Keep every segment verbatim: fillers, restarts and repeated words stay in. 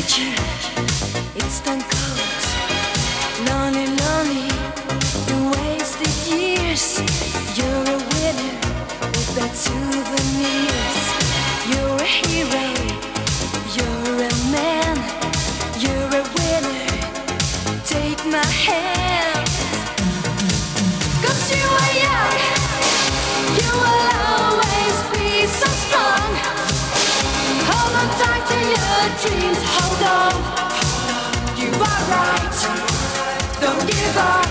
you. It's done cold, lonely, lonely. You wasted years. You're a winner with that souvenirs. You're a hero. You're a man. You're a winner. Take my hand. 'Cause you are young. You will always be so strong. Hold on tight to your dreams. Hold on. You are right. Don't give up.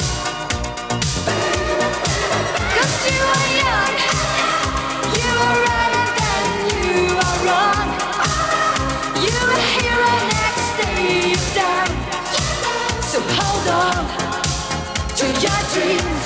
'Cause you are young. You are right and then you are wrong. You're a hero next day you're down. So hold on to your dreams.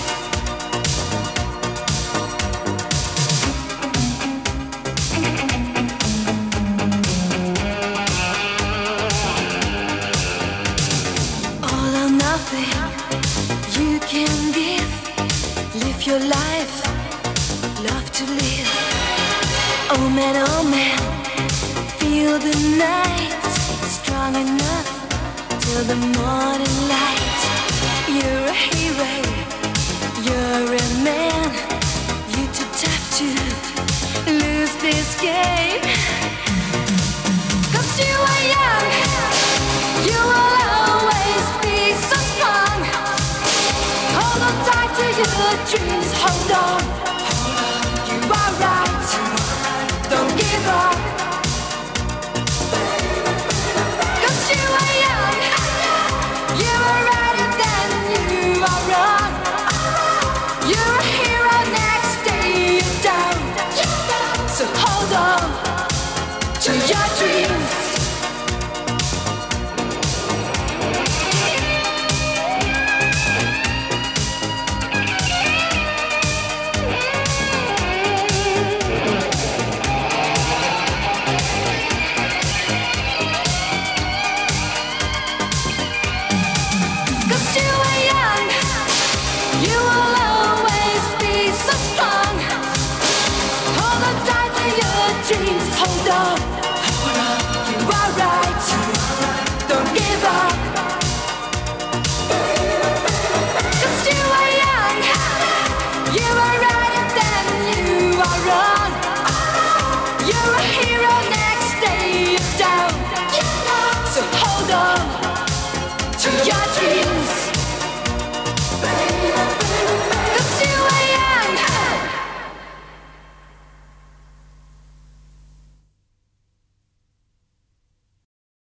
All or nothing you can give. Live your life, love to live. Oh man, oh man, feel the night strong enough till the morning light. You're a hero, you're a man. You too tough to lose this game. 'Cause you are young. You will always be so strong. Hold on tight to your dreams. Hold on. You are right. Don't give up. 'Cause you are young. You are right and then you are wrong. You're a hero next day you're down. So hold on to your dreams. You will always be so strong. Hold on tight to your dreams. Hold on. You are right. Don't give up. 'Cause you are young. You are right and then you are wrong. You're a hero next day you're down. So hold on to your dreams.